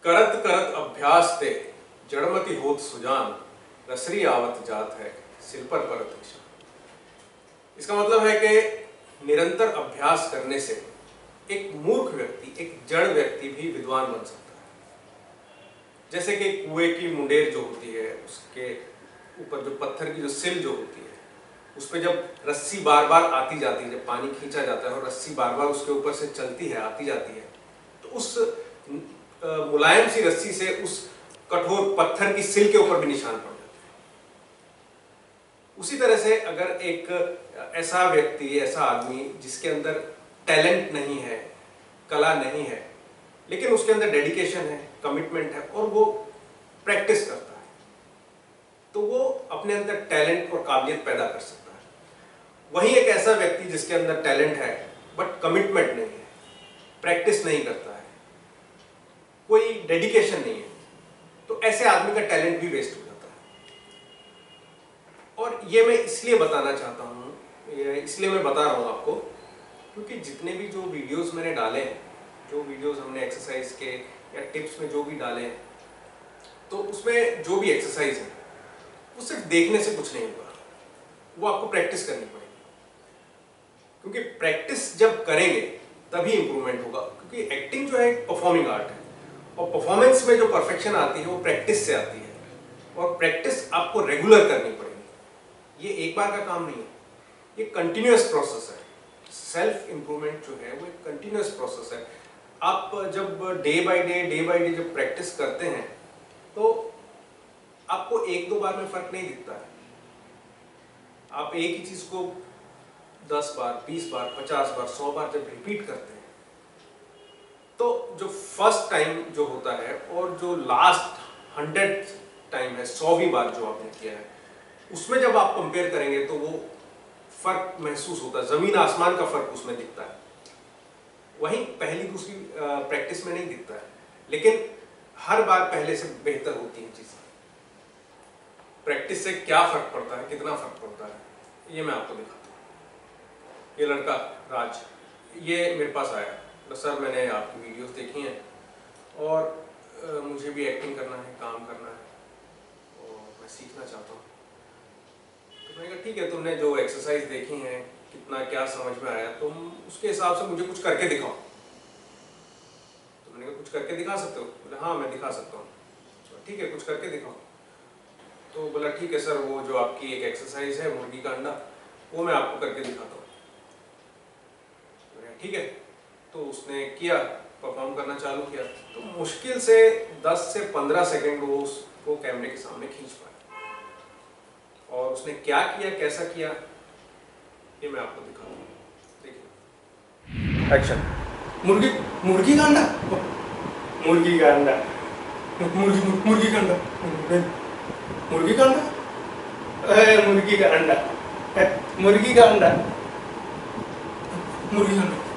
करत करत अभ्यास ते जड़मति होत सुजान, रसरी आवत जात है सिल पर परत निशान। इसका मतलब है कि निरंतर अभ्यास करने से एक मूर्ख व्यक्ति, एक जड़ व्यक्ति भी विद्वान बन सकता है। जैसे कि कुएं की मुंडेर जो होती है, उसके ऊपर जो पत्थर की जो सिल जो होती है, उस पर जब रस्सी बार बार आती जाती है, जब पानी खींचा जाता है और रस्सी बार बार उसके ऊपर से चलती है, आती जाती है, तो उस मुलायम सी रस्सी से उस कठोर पत्थर की सिल के ऊपर भी निशान पड़ जाते हैं। उसी तरह से अगर एक ऐसा व्यक्ति, ऐसा आदमी जिसके अंदर टैलेंट नहीं है, कला नहीं है, लेकिन उसके अंदर डेडिकेशन है, कमिटमेंट है और वो प्रैक्टिस करता है, तो वो अपने अंदर टैलेंट और काबिलियत पैदा कर सकता है। वहीं एक ऐसा व्यक्ति जिसके अंदर टैलेंट है बट कमिटमेंट नहीं है, प्रैक्टिस नहीं करता है, कोई डेडिकेशन नहीं है, तो ऐसे आदमी का टैलेंट भी वेस्ट हो जाता है। और ये मैं इसलिए बताना चाहता हूँ, इसलिए मैं बता रहा हूँ आपको, क्योंकि जितने भी जो वीडियोस मैंने डाले हैं, जो वीडियोस हमने एक्सरसाइज के या टिप्स में जो भी डाले हैं, तो उसमें जो भी एक्सरसाइज है वो सिर्फ देखने से कुछ नहीं होगा, वो आपको प्रैक्टिस करनी पड़ेगी। क्योंकि प्रैक्टिस जब करेंगे तभी इंप्रूवमेंट होगा, क्योंकि एक्टिंग जो है एक परफॉर्मिंग आर्ट है और परफॉर्मेंस में जो परफेक्शन आती है वो प्रैक्टिस से आती है, और प्रैक्टिस आपको रेगुलर करनी पड़ेगी। ये एक बार का काम नहीं है, ये कंटिन्यूअस प्रोसेस है। सेल्फ इंप्रूवमेंट जो है वो एक कंटिन्यूअस प्रोसेस है। आप जब डे बाय डे जब प्रैक्टिस करते हैं तो आपको एक दो बार में फर्क नहीं दिखता है। आप एक ही चीज को 10 बार, 20 बार, 50 बार, 100 बार जब रिपीट करते हैं, तो जो फर्स्ट टाइम जो होता है और जो लास्ट 100th टाइम है, 100वीं बार जो आपने किया है, उसमें जब आप कंपेयर करेंगे तो वो फर्क महसूस होता है, जमीन आसमान का फर्क उसमें दिखता है। वहीं पहली दूसरी प्रैक्टिस में नहीं दिखता है, लेकिन हर बार पहले से बेहतर होती है चीजें। प्रैक्टिस से क्या फर्क पड़ता है, कितना फर्क पड़ता है, ये मैं आपको दिखाता हूँ। ये लड़का राज, ये मेरे पास आया, सर मैंने आपकी वीडियोस देखी हैं और मुझे भी एक्टिंग करना है, काम करना है और मैं सीखना चाहता हूँ। तो मैंने कहा ठीक है, तुमने जो एक्सरसाइज देखी हैं, कितना क्या समझ में आया, तुम उसके हिसाब से मुझे कुछ करके दिखाओ। तो मैंने कहा कुछ करके दिखा सकते हो? बोले हाँ मैं दिखा सकता हूँ। तो ठीक है, कुछ करके दिखाओ। तो बोला ठीक है सर, वो जो आपकी एक एक्सरसाइज है मुर्गी का अंडा, वो मैं आपको करके दिखाता हूँ। ठीक है, तो उसने किया, परफॉर्म करना चालू किया, तो मुश्किल से 10 से 15 सेकंड वो उसको कैमरे के सामने खींच पाया। और उसने क्या किया, कैसा किया, ये मैं आपको दिखाता हूँ। देखिए, एक्शन। मुर्गी का अंडा, मुर्गी का अंडा, मुर्गी का अंडा, मुर्गी का अंडा, मुर्गी का अंडा, मुर्गी का अंडा, मुर्गी का अंडा।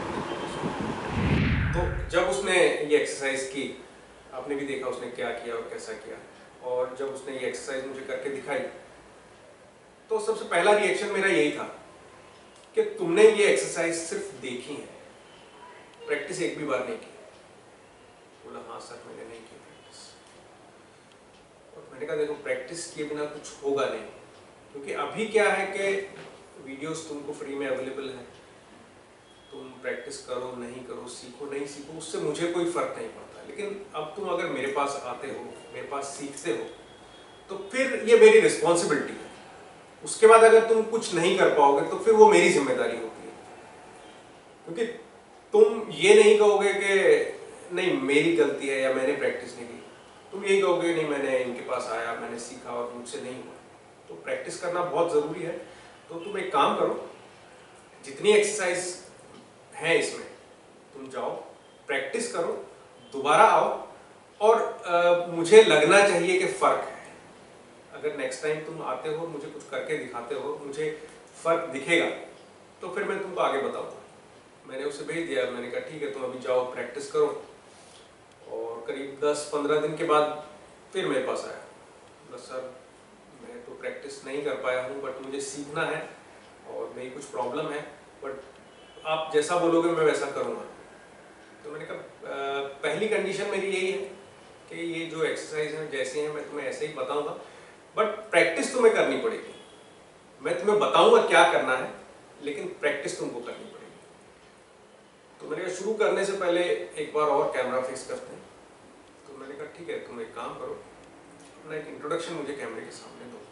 तो जब उसने ये एक्सरसाइज की, आपने भी देखा उसने क्या किया और कैसा किया, और जब उसने ये एक्सरसाइज मुझे करके दिखाई, तो सबसे पहला रिएक्शन मेरा यही था कि तुमने ये एक्सरसाइज सिर्फ देखी है, प्रैक्टिस एक भी बार नहीं की। बोला हाँ सर मैंने नहीं की प्रैक्टिस। और मैंने कहा देखो, प्रैक्टिस किए बिना कुछ होगा नहीं, क्योंकि अभी क्या है कि वीडियोस तुमको फ्री में अवेलेबल है, तुम प्रैक्टिस करो नहीं करो, सीखो नहीं सीखो, उससे मुझे कोई फर्क नहीं पड़ता। लेकिन अब तुम अगर मेरे पास आते हो, मेरे पास सीखते हो, तो फिर ये मेरी रिस्पॉन्सिबिलिटी है। उसके बाद अगर तुम कुछ नहीं कर पाओगे तो फिर वो मेरी जिम्मेदारी होती है, क्योंकि तुम ये नहीं कहोगे कि नहीं मेरी गलती है या मैंने प्रैक्टिस नहीं की, तुम यही कहोगे नहीं मैंने इनके पास आया, मैंने सीखा और मुझसे नहीं हुआ। तो प्रैक्टिस करना बहुत ज़रूरी है। तो तुम एक काम करो, जितनी एक्सरसाइज है इसमें तुम जाओ, प्रैक्टिस करो, दोबारा आओ, और मुझे लगना चाहिए कि फ़र्क है। अगर नेक्स्ट टाइम तुम आते हो, मुझे कुछ करके दिखाते हो, मुझे फ़र्क दिखेगा, तो फिर मैं तुमको आगे बताऊंगा। मैंने उसे भेज दिया, मैंने कहा ठीक है तुम अभी जाओ प्रैक्टिस करो। और करीब 10-15 दिन के बाद फिर मेरे पास आया, बस सर मैं तो प्रैक्टिस नहीं कर पाया हूँ, बट मुझे सीखना है और मेरी कुछ प्रॉब्लम है, बट आप जैसा बोलोगे मैं वैसा करूँगा। तो मैंने कहा पहली कंडीशन मेरी यही है कि ये जो एक्सरसाइज है जैसे हैं मैं तुम्हें ऐसे ही बताऊंगा, बट प्रैक्टिस तुम्हें करनी पड़ेगी। मैं तुम्हें बताऊंगा क्या करना है, लेकिन प्रैक्टिस तुमको करनी पड़ेगी। तो मैंने कहा शुरू करने से पहले एक बार और कैमरा फिक्स करते हैं। तो मैंने कहा ठीक है, तुम एक काम करो, अपना एक इंट्रोडक्शन मुझे कैमरे के सामने दो।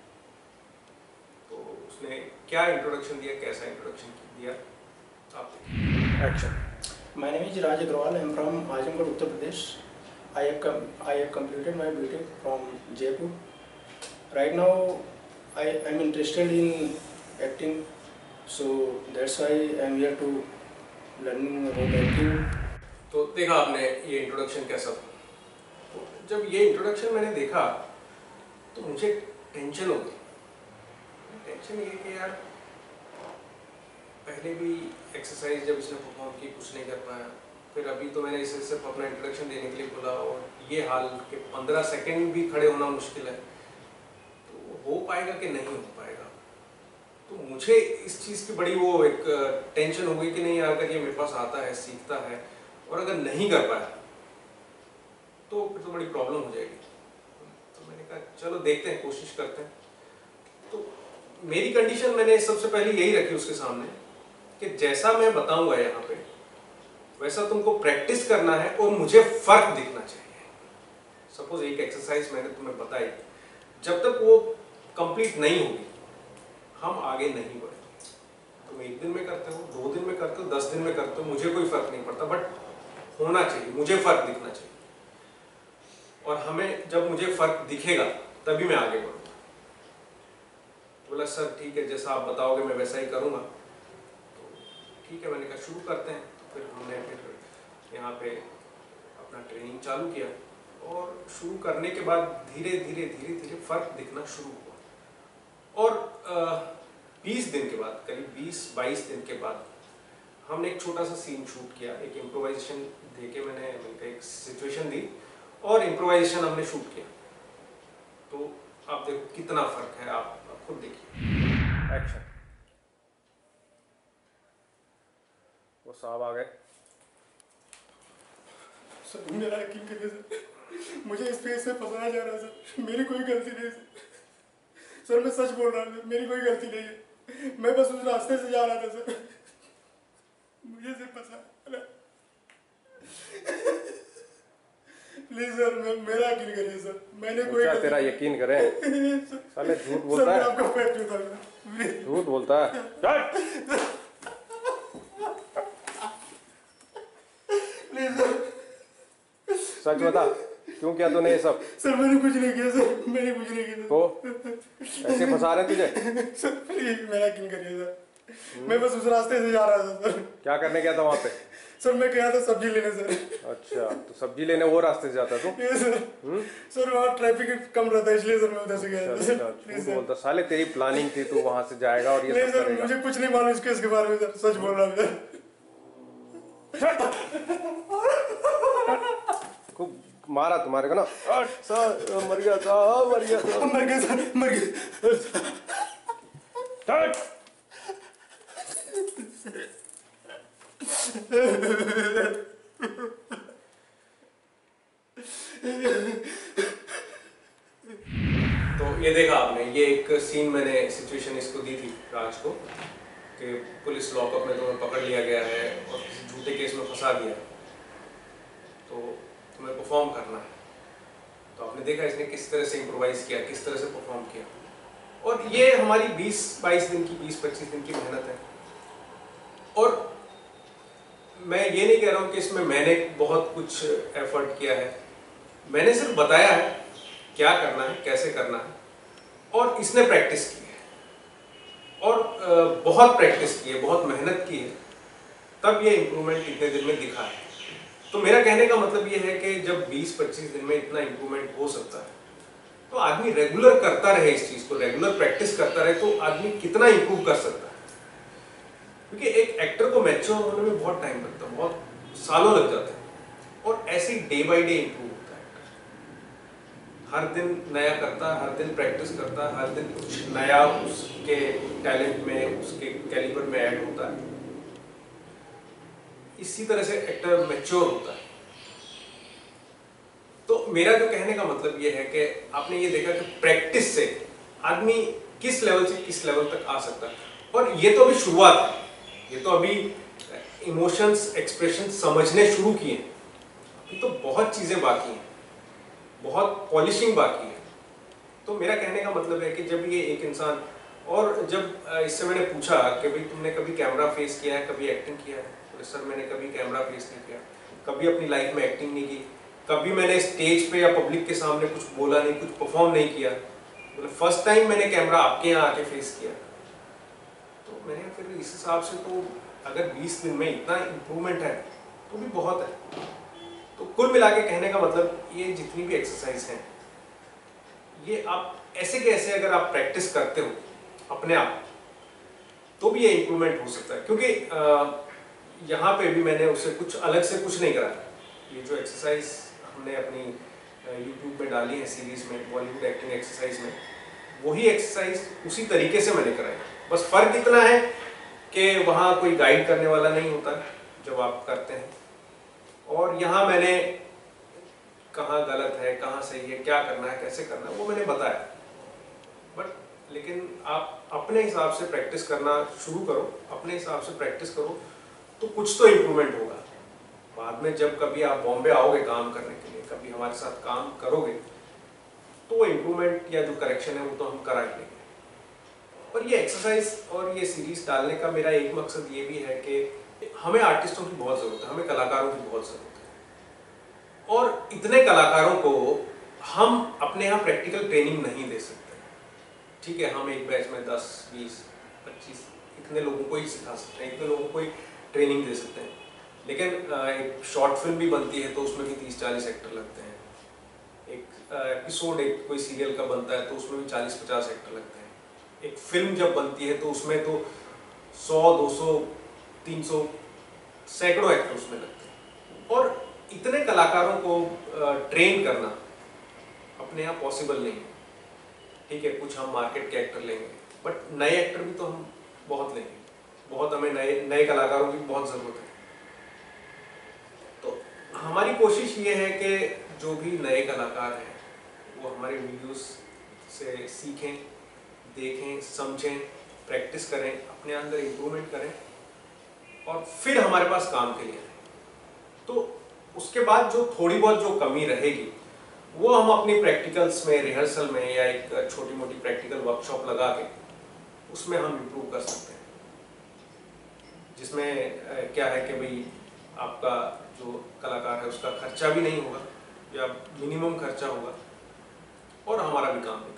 तो उसने क्या इंट्रोडक्शन दिया, कैसा इंट्रोडक्शन दिया, आप देखिए। Action. My name is Raj Agrawal. I am from Azamgarh, Uttar Pradesh. I have completed my BTech from Jaipur. Right now, I am interested in acting, so that's why I am here to learning about acting. तो देखा आपने ये introduction कैसा था। तो जब ये introduction मैंने देखा तो मुझे टेंशन हो गई। टेंशन ये कि यार पहले भी एक्सरसाइज जब इसने परफॉर्म की कुछ नहीं कर पाया, फिर अभी तो मैंने इसे सिर्फ अपना इंट्रोडक्शन देने के लिए बोला और ये हाल कि 15 सेकंड भी खड़े होना मुश्किल है, तो हो पाएगा कि नहीं हो पाएगा। तो मुझे इस चीज़ की बड़ी वो एक टेंशन हो गई कि नहीं यार, अगर ये मेरे पास आता है, सीखता है और अगर नहीं कर पाया तो फिर तो बड़ी प्रॉब्लम हो जाएगी। तो मैंने कहा चलो देखते हैं, कोशिश करते हैं। तो मेरी कंडीशन मैंने सबसे पहले यही रखी उसके सामने कि जैसा मैं बताऊंगा यहाँ पे वैसा तुमको प्रैक्टिस करना है और मुझे फर्क दिखना चाहिए। सपोज एक एक्सरसाइज मैंने तुम्हें बताई, जब तक वो कंप्लीट नहीं होगी हम आगे नहीं बढ़ेंगे। तुम एक दिन में करते हो, 2 दिन में करते हो, 10 दिन में करते हो, मुझे कोई फर्क नहीं पड़ता, बट होना चाहिए, मुझे फर्क दिखना चाहिए। और हमें जब मुझे फर्क दिखेगा तभी मैं आगे बढ़ूंगा। बोला सर ठीक है, जैसा आप बताओगे मैं वैसा ही करूंगा। तो ठीक है, मैंने कहा शुरू करते हैं। तो फिर हमने फिर यहाँ पे अपना ट्रेनिंग चालू किया और शुरू करने के बाद धीरे धीरे धीरे धीरे फर्क दिखना शुरू हुआ। और 20 दिन के बाद, करीब 20-22 दिन के बाद हमने एक छोटा सा सीन शूट किया। एक इम्प्रोवाइजेशन दे के मैंने एक सिचुएशन दी और इम्प्रोवाइजेशन हमने शूट किया। तो आप देखो कितना फर्क है, आप खुद देखिए। एक्शन। वो साहब आ गए। सर मेरा यकीन करिए सर, मुझे इस पेज से फंसाया जा रहा है सर, मेरी कोई गलती नहीं है सर, मैं सच बोल रहा हूँ, मेरी कोई गलती नहीं है, मैं बस उस रास्ते से जा रहा था सर, मुझे सिर्फ फंसा। प्लीज सर, मेरा यकीन करिए सर, मैंने कोई तेरा यकीन करें? साले झूठ बोलता है, आपका पैर छूता है, झूठ बोलता है। प्लीज सर, सच बता, क्यों किया तूने ये सब? सर मैंने कुछ नहीं किया सर, मैंने कुछ नहीं किया। तो ऐसे फंसा रहे तुझे? सर प्लीज मेरा यकीन करिए सर, मैं बस उस रास्ते से जा रहा था सर। क्या करने गया था वहाँ पे? सर मैं गया था सब्जी लेने सर। अच्छा, तो सब्जी लेने वो रास्ते से जाता तू? सर वहाँ ट्रैफिक कम रहता है इसलिए सर मैं उधर से गया था। झूठ बोलता साले, तेरी प्लानिंग थी तू वहाँ से जाएगा और ये नहीं सब सर, करेगा। मुझे कुछ नहीं मालूम इसके बारे में सर, सच बोल रहा हूँ सर। खूब मारा तुम्हारे को ना सर, मर गया था, मर गया था, मर गया सर, मर गया। तो ये देखा आपने, ये एक सीन मैंने सिचुएशन इसको दी थी राज को कि पुलिस लॉकअप में तुम्हें पकड़ लिया गया है और किसी झूठे केस में फंसा दिया, तो तुम्हें परफॉर्म करना है। तो आपने देखा इसने किस तरह से इम्प्रोवाइज किया, किस तरह से परफॉर्म किया। और ये हमारी 20-22 दिन की, 20-25 दिन की मेहनत है। और मैं ये नहीं कह रहा हूँ कि इसमें मैंने बहुत कुछ एफर्ट किया है, मैंने सिर्फ बताया है क्या करना है, कैसे करना है, और इसने प्रैक्टिस की है और बहुत प्रैक्टिस की है, बहुत मेहनत की है, तब ये इम्प्रूवमेंट इतने दिन में दिखा है। तो मेरा कहने का मतलब ये है कि जब 20-25 दिन में इतना इम्प्रूवमेंट हो सकता है तो आदमी रेगुलर करता रहे, इस चीज को रेगुलर प्रैक्टिस करता रहे, तो आदमी कितना इम्प्रूव कर सकता है। क्योंकि एक एक्टर को मैच्योर होने में बहुत टाइम लगता है, बहुत सालों लग जाते हैं, और ऐसे ही डे बाय डे इम्प्रूव होता है एक्टर। हर दिन नया करता है, हर दिन प्रैक्टिस करता है, हर दिन कुछ नया उसके टैलेंट में, उसके कैलिबर में ऐड होता है। इसी तरह से एक्टर मैच्योर होता है। तो मेरा जो कहने का मतलब ये है कि आपने ये देखा कि प्रैक्टिस से आदमी किस लेवल से किस लेवल तक आ सकता है। और ये तो अभी शुरुआत है, ये तो अभी इमोशंस एक्सप्रेशन समझने शुरू किए हैं, अभी तो बहुत चीज़ें बाकी हैं, बहुत पॉलिशिंग बाकी है। तो मेरा कहने का मतलब है कि जब ये एक इंसान, और जब इससे मैंने पूछा कि भाई तुमने कभी कैमरा फेस किया है, कभी एक्टिंग किया है, तो सर मैंने कभी कैमरा फेस नहीं किया, कभी अपनी लाइफ में एक्टिंग नहीं की, कभी मैंने स्टेज पे या पब्लिक के सामने कुछ बोला नहीं, कुछ परफॉर्म नहीं किया, मतलब फर्स्ट टाइम मैंने कैमरा आपके यहाँ आके फेस किया। तो मैंने फिर इस हिसाब से तो अगर 20 दिन में इतना इम्प्रूवमेंट है तो भी बहुत है। तो कुल मिला के कहने का मतलब ये जितनी भी एक्सरसाइज हैं, ये आप ऐसे के ऐसे अगर आप प्रैक्टिस करते हो अपने आप, तो भी ये इम्प्रूवमेंट हो सकता है। क्योंकि यहाँ पे भी मैंने उससे कुछ अलग से कुछ नहीं करा। ये जो एक्सरसाइज हमने अपनी यूट्यूब में डाली है सीरीज में, बॉलीवुड एक्टिंग एक्सरसाइज में, वही एक्सरसाइज उसी तरीके से मैंने कराई। बस फर्क इतना है कि वहाँ कोई गाइड करने वाला नहीं होता जब आप करते हैं, और यहाँ मैंने कहाँ गलत है, कहाँ सही है, क्या करना है, कैसे करना है, वो मैंने बताया। बट लेकिन आप अपने हिसाब से प्रैक्टिस करना शुरू करो, अपने हिसाब से प्रैक्टिस करो, तो कुछ तो इम्प्रूवमेंट होगा। बाद में जब कभी आप बॉम्बे आओगे काम करने के लिए, कभी हमारे साथ काम करोगे, तो वो इम्प्रूवमेंट या जो करेक्शन है वो तो हम करा ही लेंगे। और ये एक्सरसाइज और ये सीरीज डालने का मेरा एक मकसद ये भी है कि हमें आर्टिस्टों की बहुत ज़रूरत है, हमें कलाकारों की बहुत ज़रूरत है, और इतने कलाकारों को हम अपने यहाँ प्रैक्टिकल ट्रेनिंग नहीं दे सकते। ठीक है, हम एक बैच में 10, 20, 25 इतने लोगों को ही सिखा सकते हैं, इतने लोगों को ही ट्रेनिंग दे सकते हैं, लेकिन एक शॉर्ट फिल्म भी बनती है तो उसमें भी 30-40 एक्टर लगते हैं। एक एपिसोड एक कोई सीरियल का बनता है तो उसमें भी 40-50 एक्टर लगते हैं। एक फिल्म जब बनती है तो उसमें तो 100, 200, 300 सैकड़ों एक्टर उसमें लगते हैं, और इतने कलाकारों को ट्रेन करना अपने यहाँ पॉसिबल नहीं है। ठीक है, कुछ हम मार्केट के एक्टर लेंगे, बट नए एक्टर भी तो हम बहुत लेंगे, बहुत हमें नए कलाकारों की बहुत ज़रूरत है। तो हमारी कोशिश ये है कि जो भी नए कलाकार हैं वो हमारे वीडियोस से सीखें, देखें, समझें, प्रैक्टिस करें, अपने अंदर इम्प्रूवमेंट करें, और फिर हमारे पास काम के लिए आए। तो उसके बाद जो थोड़ी बहुत जो कमी रहेगी वो हम अपनी प्रैक्टिकल्स में, रिहर्सल में, या एक छोटी मोटी प्रैक्टिकल वर्कशॉप लगा के उसमें हम इम्प्रूव कर सकते हैं, जिसमें क्या है कि भाई आपका जो कलाकार है उसका खर्चा भी नहीं होगा या मिनिमम खर्चा होगा, और हमारा भी काम नहीं।